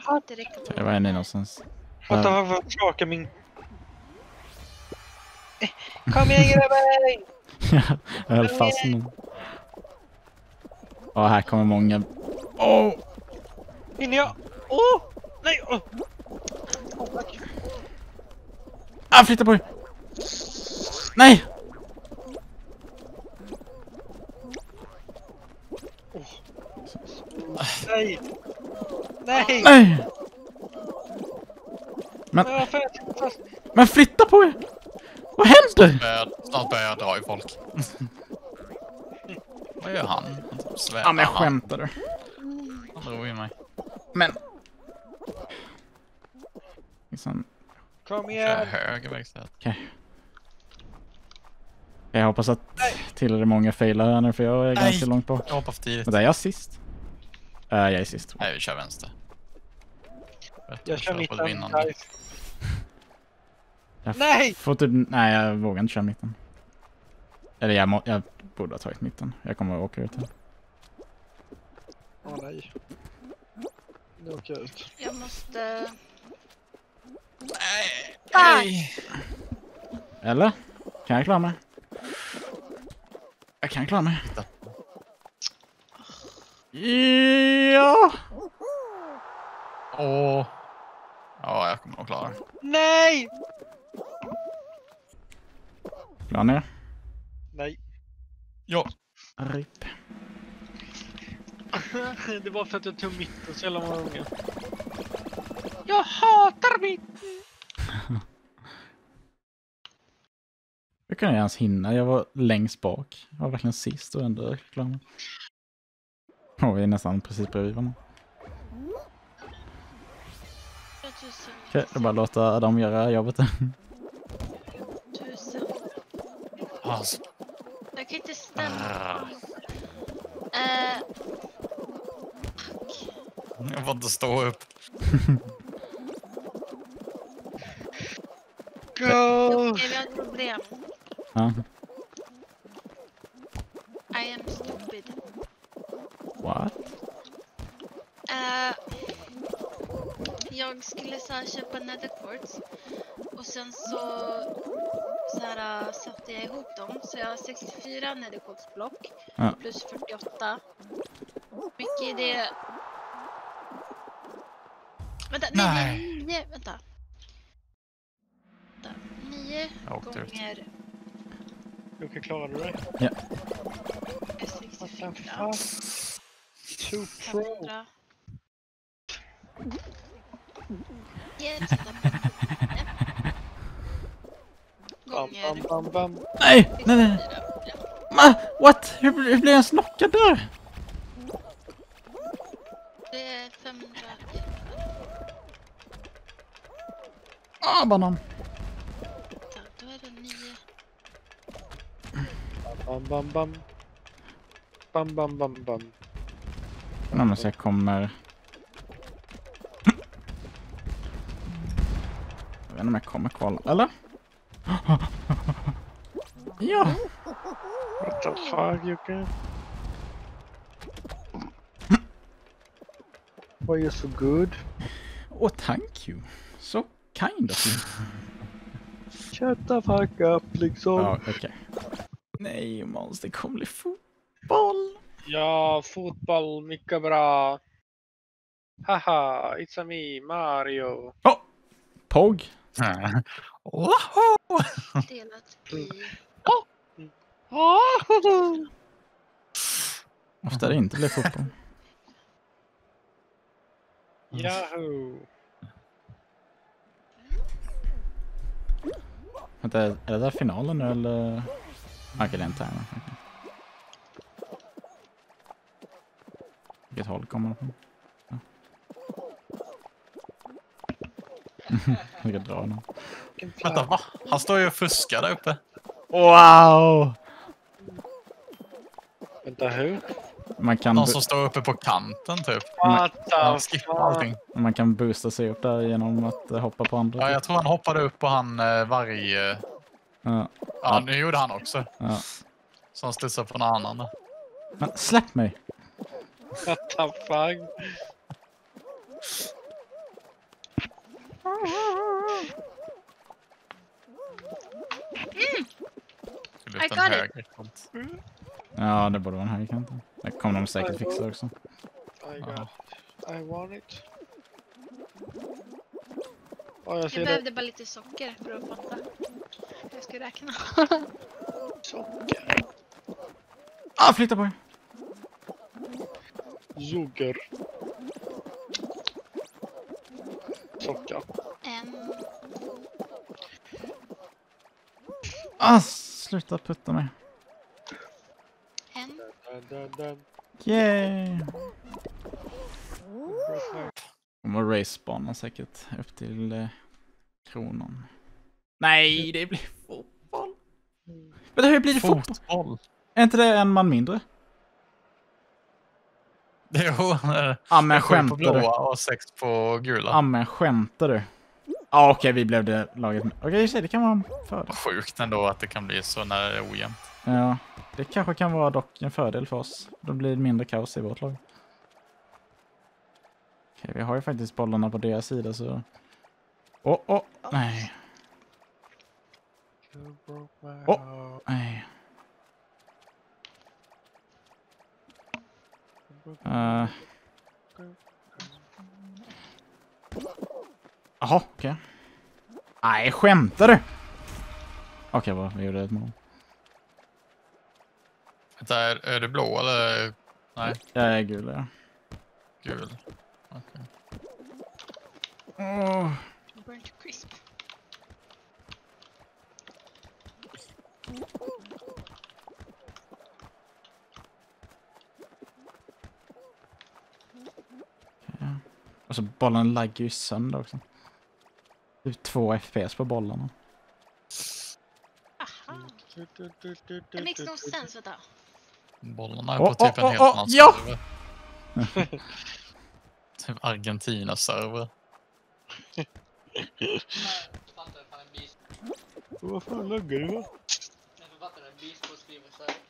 Det räcker Det var en någonstans. Vänta, vad försöker min... Kom igen grabbar! Jag höll fast nu. Ja, här kommer många. Åh! Hinner jag? Åh! Nej! Åh! Ah, flytta på dig! Nej! Nej! Nej! Nej! Men flytta på er! Vad händer? Snart börjar jag dra i folk. Vad gör han? Ja, men jag skämtade. Han drog i mig. Men... Liksom... Kom Kör igen! höger vägstället. Okej. Jag hoppas att tillräckligt många failar här nu, för jag är ganska långt bak. Jag hoppar för tidigt. Men där är jag sist. Jag är sist. Nej, vi kör vänster. Jag kör på mitten, vinnande. guys. Jag Nej! får typ... Nej, jag vågar inte köra mitten. Eller jag borde ha tagit mitten. Jag kommer att åka ut här. Åh nej. Nu åker jag ut. Jag måste... Nej! Eller? Kan jag klara mig? Jag kan klara mig. Ja! Åh. Ja, jag kommer att klara det. Nej! Klar ner. Nej. Ja. RIP. Det var för att jag tog mitten så jävla många gånger. Jag hatar mitten! Hur kan jag ens hinna? Jag var längst bak. Jag var verkligen sist och ändå klar mig. Vi är nästan precis bredvid varandra. Okej, då bara låta dem göra jobbet. Alltså. Jag kan inte ställa. Jag får inte stå upp. Go! Okej, vi har ett problem. Ja. I am stupid. What? Jag skulle så här köpa netherquartz och sen så här satte jag ihop dem, så jag har 64 netherquartzblock plus 48. Mycket är det? Vänta, nej, 9, vänta. 9 gånger... Okej, klarar du det? Ja. 64. Too pro. Gånger... Bam, bam. Nej! What? Hur blev jag knockad där? Det är 500. Banan. Då är det 9. Bam, bam, bam. Bam, bam, bam, bam. Men så jag kommer... Jag vet inte om jag kommer kvala. Eller? Ja! What the fuck, Jocke? Why you so good? Oh, thank you. So kind of you. Shut the fuck up, liksom. Ja, okej. Nej, Måns, det kommer bli fotboll. Ja, fotboll, mycket bra. Haha, it's a me, Mario. Pog. Delat i... Ofta det inte blir fotboll. Yahoo! Vänta, är det där finalen nu eller? Okej, det är en timer. Vilket håll kommer det från? Jag ska dra den. Vänta, va? Han står ju och fuskar där uppe. Wow! Vänta, hur? Man kan, Någon som står uppe på kanten typ. What Han the skippar allting. man kan boosta sig upp där genom att hoppa på andra. Ja, jag tror han hoppade upp på han varje... Ja. Ja, nu gjorde han också. Ja. Så han studsade på någon annan. Men släpp mig! What the fuck? I got it. Ja, det borde vara en högerkant. Det kommer de säkert fixa också. I got it. I want it. Ja, jag ser Jag det. behövde bara lite socker för att fatta. Jag ska räkna. Socker. Flytta på dig. Socker. Socker. Sluta putta mig. Dun. Yay! Kommer racebanan säkert upp till kronan. Nej, det blir fotboll. Men hur blir det fotboll? Är inte det en man mindre? Jo, Ja, men 7 på skämtar du? blåa och 6 på gula. Ja, men skämtar du? Ja, okej, vi blev det laget. Okej, det kan vara en fördel. Sjukt ändå att det kan bli så när det är ojämnt. Ja, det kanske kan vara dock en fördel för oss. Då blir det mindre kaos i vårt lag. Okej, vi har ju faktiskt bollarna på deras sida så... Nej. Nej. Jaha, okej. Nej, skämtar du? Okej, vad vi gjorde ett mål. Är det blå eller? Nej. Jag är gul, ja. Gul. Okej. Burnt crisp. Ja. Och så bollen laggar ju sönder också. Det är 2 FPS på bollarna. Aha. Det makes no sense, vänta. Bollarna är på typ en helt annan server. Typ Argentina-server. Vad fan laggar du, va? Jag författar en bis på skriver så här.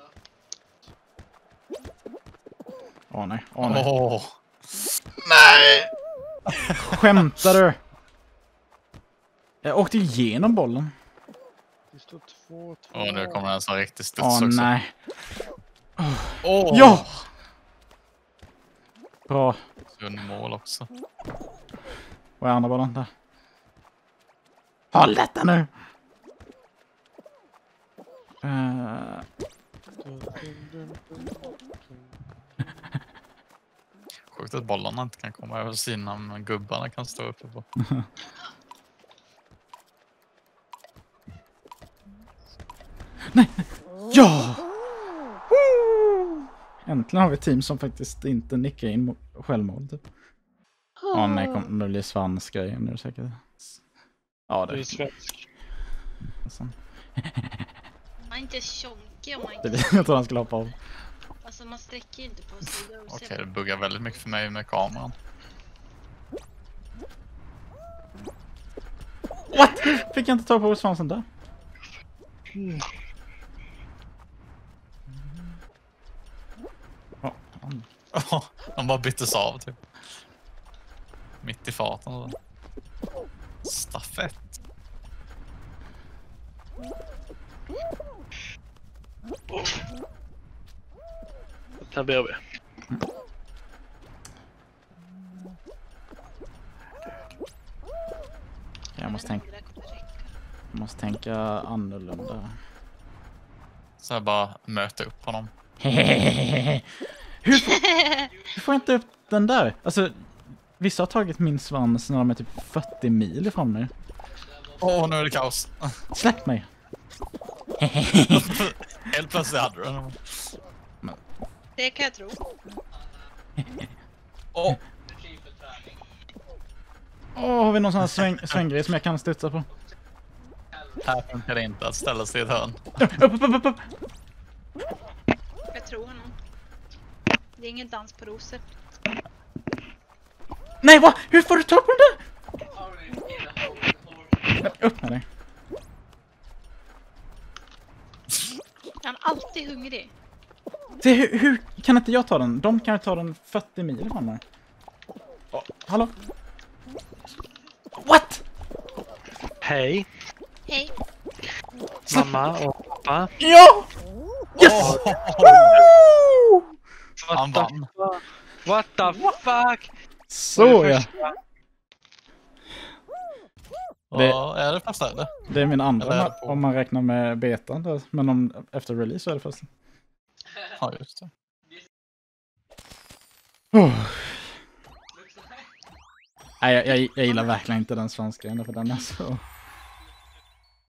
Nej. Nej! Skämtar du? Jag åkte igenom bollen. Det står 2-2. Nu kommer en sån riktig studs också. Nej. Åh! Ja! Bra. Mål också. Vad är andra bollen där? Håll detta nu! Sjukt att bollarna inte kan komma över sina, men gubbarna kan stå uppe på. Nej! Ja! Äntligen har vi ett team som faktiskt inte nickar in självmål typ. Nej, det blir svansgrejen nu säkert. Ja, Det är svensk. Man är inte tjonkig om man Det inte... jag tror han skulle hoppa av. Alltså man sträcker inte på sig. Okej, det buggar väldigt mycket för mig med kameran. What? Fick jag inte ta på svansen där? De bara byttes av typ. Mitt i farten. Stafett. Här blir vi. Jag måste tänka annorlunda. Så jag bara möter upp honom. Hur får jag inte upp den där? Alltså, vissa har tagit min svans när de är typ 40 mil ifrån mig. Nu är det kaos. Släpp mig. Helt plötsligt hade du den. Det kan jag tro. Har vi någon sån här svänggrej som jag kan studsa på? Här funkar det inte att ställa sig i ett hörn. Upp. Jag tror honom. Det är ingen dans på rosor. Nej, vad? Hur får du ta på den där? Upp med dig. Han är alltid hungrig. Se, hur kan inte jag ta den? De kan ju ta den 40 mil ifrån mig. Hallå? Hej. Hej. Mamma och pappa. Ja! Yes! Han vann. What the fuck? Så ja. Vad är det första eller? Det är min andra Eller är det mapp, på- om man räknar med betan då. Men om efter release så är det första. Ja, just det. Nej, jag gillar verkligen inte den svenska ändå, för den är så...